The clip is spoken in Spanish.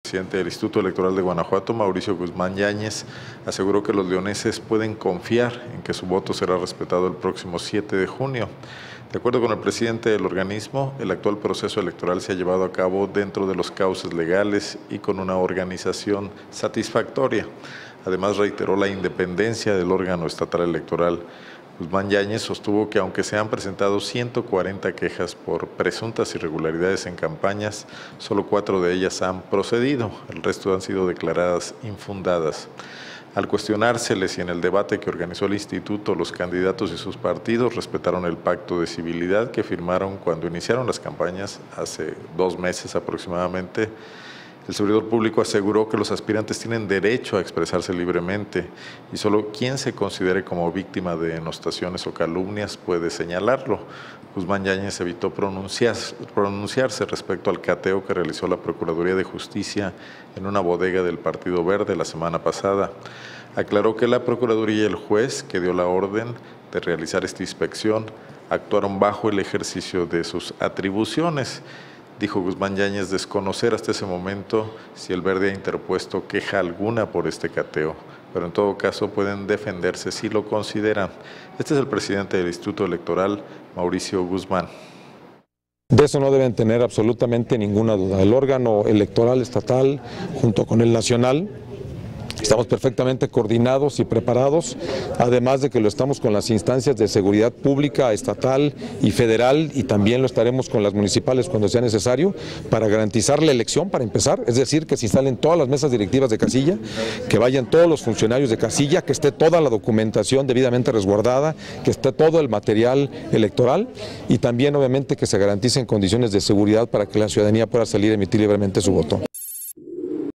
presidente del Instituto Electoral de Guanajuato, Mauricio Guzmán Yáñez, aseguró que los leoneses pueden confiar en que su voto será respetado el próximo 7 de junio. De acuerdo con el presidente del organismo, el actual proceso electoral se ha llevado a cabo dentro de los cauces legales y con una organización satisfactoria. Además, reiteró la independencia del órgano estatal electoral. Guzmán Yáñez sostuvo que aunque se han presentado 140 quejas por presuntas irregularidades en campañas, solo 4 de ellas han procedido, el resto han sido declaradas infundadas. Al cuestionársele si en el debate que organizó el instituto los candidatos y sus partidos respetaron el pacto de civilidad que firmaron cuando iniciaron las campañas hace 2 meses aproximadamente, el servidor público aseguró que los aspirantes tienen derecho a expresarse libremente y solo quien se considere como víctima de denostaciones o calumnias puede señalarlo. Guzmán Yáñez evitó pronunciarse respecto al cateo que realizó la Procuraduría de Justicia en una bodega del Partido Verde la semana pasada. Aclaró que la Procuraduría y el juez que dio la orden de realizar esta inspección actuaron bajo el ejercicio de sus atribuciones. Dijo Guzmán Yáñez desconocer hasta ese momento si el Verde ha interpuesto queja alguna por este cateo, pero en todo caso pueden defenderse si lo consideran. Este es el presidente del Instituto Electoral, Mauricio Guzmán. De eso no deben tener absolutamente ninguna duda. El órgano electoral estatal, junto con el nacional, estamos perfectamente coordinados y preparados, además de que lo estamos con las instancias de seguridad pública, estatal y federal, y también lo estaremos con las municipales cuando sea necesario, para garantizar la elección, para empezar, es decir, que se instalen todas las mesas directivas de casilla, que vayan todos los funcionarios de casilla, que esté toda la documentación debidamente resguardada, que esté todo el material electoral, y también obviamente que se garanticen condiciones de seguridad para que la ciudadanía pueda salir a emitir libremente su voto.